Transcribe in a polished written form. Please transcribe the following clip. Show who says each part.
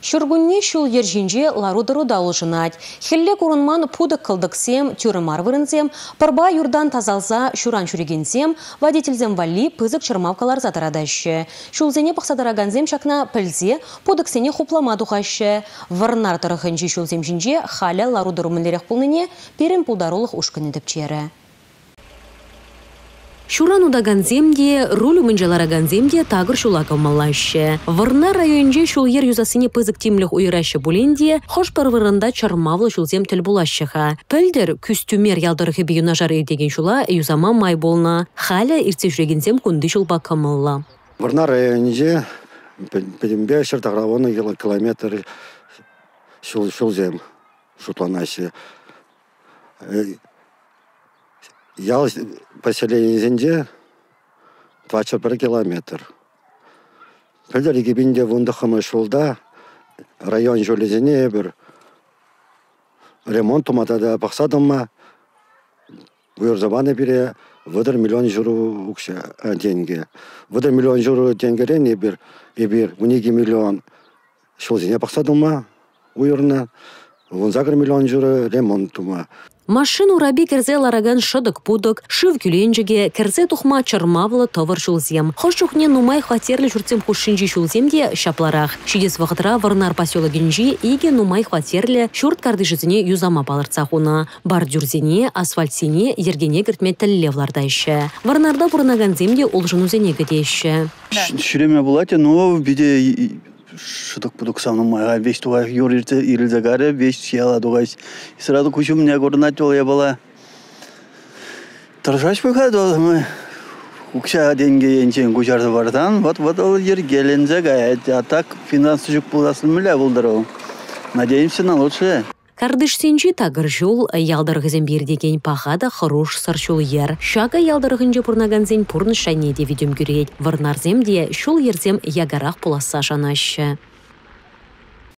Speaker 1: Шургунне шул ержинже лару-дару даулжынать. Хелле курынман пудык кылдыксем, тюрымар вырынсем, парба юрдан тазалса шуран чурегенсем, водительзем валли пызык чырмавкалар затарадаще. Шулзене пақсадараганзем шакна пілзе, пудыксене хуплама духаще. Варнар тарыхынчи шулзем жинже халя лару-дару мінлерек пулныне перен пулдарулық ушкын едіп чері.
Speaker 2: Шуран удаганземде, руль умынжалараганземде тагыр шула калмалаще. Варна районже шул ер юзасыне пызык тимлих уйраще буленде, хош парвырында чармавлы шулзем тіл булащыха. Пөлдер күстюмер ялдырығы бейуна жары деген шула юзама май болна. Халя ирце жүрегензем күнді шулба камылла.
Speaker 3: Варна районже педембе шыртағравоны километр шулзем шутланаще. Ял поселение зенде 21 километр. Пөлдер егебінде вундахымы шулда район жөлезене бір ремонт туматада бақсадымма бұйыр забаны бере выдыр миллион жүру ұқша деньги. Выдыр миллион жүру денгерен ебір 12 миллион шулзене бақсадымма ұйырына 10 миллион жүру ремонт тума.
Speaker 2: Машину раби керзе лараган шыдык пудык, шыв күленжіге, керзе тухма чармавлы товар шулзем. Хош чухне нумай хватерлі жүртсем хушинжи шулземде шапларах. Шидес вақытра Варнар поселогенжи иге нумай хватерлі шурт кардышызіне юзама балырцахуна. Бар дюрзене, асфальтсене, ергене кіртме тіллевлардайшы. Варнарда бұрынаганземде олжынузене гідейші.
Speaker 4: Шүреме болате, но биде шыдык будук самым майга весь тугай юрирте ирилзагаре весь села дугайс. Сразу кучу меня горнать я была. Торжаш выходил мы. Укша деньги енчен кучарды бардан. Вот ол ер гелензага. А так финансовик пуласылмыля булдыру. Надеемся на лучшее.
Speaker 2: Кардышсенжи тагыр жол ялдырғызен бердеген пағада хорош саршул ер. Шага ялдырғынжы пұрнаганзен пұрны шайнеде видеом көрейд. Варнарземде шул ерзем ягарақ пуласа жанашы.